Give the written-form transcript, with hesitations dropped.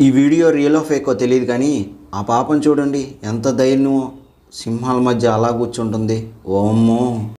ఈ వీడియో రియలో ఫేకో తెలియదు కానీ ఆ పాపను చూడండి ఎంత ధైర్యమో, సింహాల మధ్య అలా కూర్చుంటుంది. ఓమ్మో.